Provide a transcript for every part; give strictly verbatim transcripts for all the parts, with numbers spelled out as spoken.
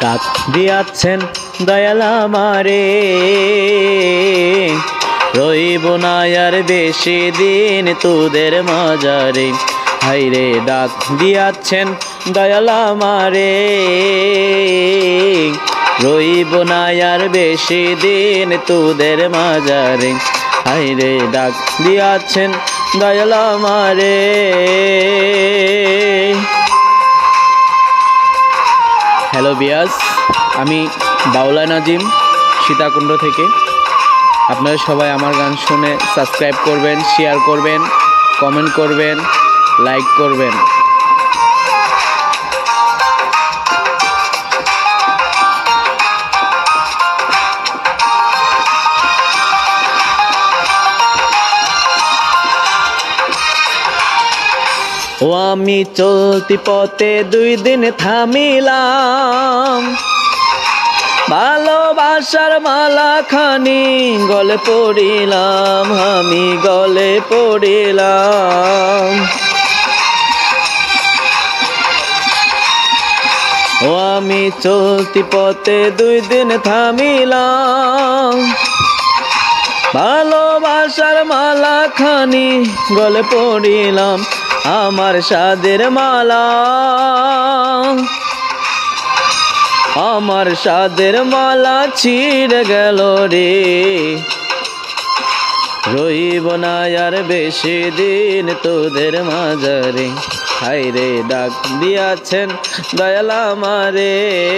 ডাক দিয়াছেন দয়াল আমারে, রইব না আর বেশি দিন তোদের মাঝারে। হাইরে ডাক দিয়াছেন দয়াল আমারে, রইব না আর বেশি দিন তোদের মাঝারে। হাইরে ডাক দিয়াছেন দয়াল আমারে। হ্যালো বিয়াস, আমি বাউলা নাজিম সীতাকুণ্ড থেকে। আপনারা সবাই আমার গান শুনে সাবস্ক্রাইব করবেন, শেয়ার করবেন, কমেন্ট করবেন, লাইক করবেন। ও আমি চলতি পথে দুই দিন থামিলাম, ভালোবাসার মালা খানি গলে পড়িলাম, আমি গলে পড়িলাম। ও আমি চলতি পথে দুই দিন থামিলাম, ভালোবাসার মালা খানি গলে পড়িলাম, আমার সাদের মালা, আমার সাদের মালা ছিঁড়ে গেল রে। রইব না আর বেশি দিন তোদের মাঝারে। হাইরে ডাক দিয়াছেন দয়াল আমারে,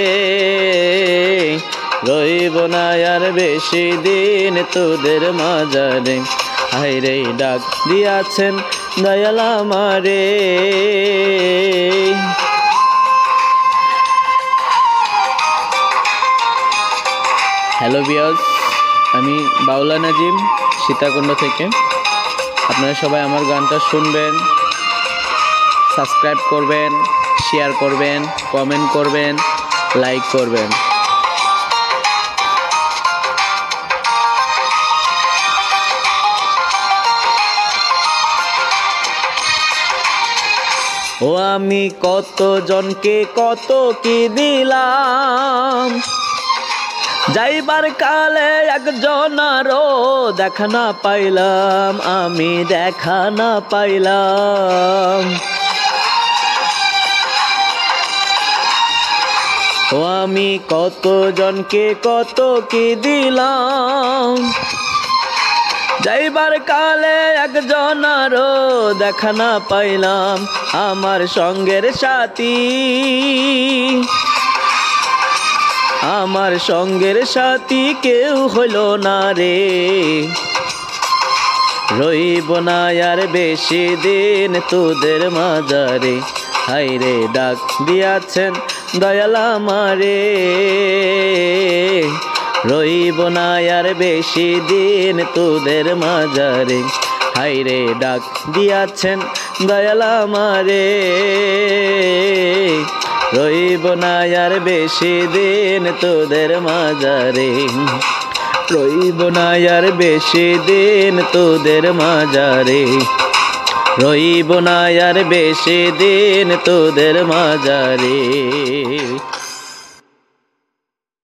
রইব না আর বেশি দিন তোদের মাঝারে। হাইরে ডাক দিয়াছেন দয়াল আমারে। হ্যালো বিয়াস, আমি বাউলা নাজিম সীতাকুণ্ড থেকে। আপনারা সবাই আমার গানটা শুনবেন, সাবস্ক্রাইব করবেন, শেয়ার করবেন, কমেন্ট করবেন, লাইক করবেন। ও আমি কত জনকে কত কি দিলাম, যাইবার কালে একজনারও দেখা না পাইলাম, আমি দেখা না পাইলাম। ও আমি কত জনকে কত কি দিলাম, যাইবার কালে একজনারও দেখা না পাইলাম, আমার সঙ্গের সাথী, আমার সঙ্গের সাথী কেউ হইল না রে। রইব না আর বেশি দিন তোদের মাঝারে। হাইরে ডাক দিয়াছেন দয়াল আমারে, রইব না আর বেশি দিন তোদের মাঝারে। হাইরে ডাক দিয়াছেন দয়াল আমারে, রইব না আর বেশি দিন তোদের মাঝারে। রইব না আর বেশি দিন তোদের মাঝারে। রইব না আর বেশি দিন তোদের মাঝারে।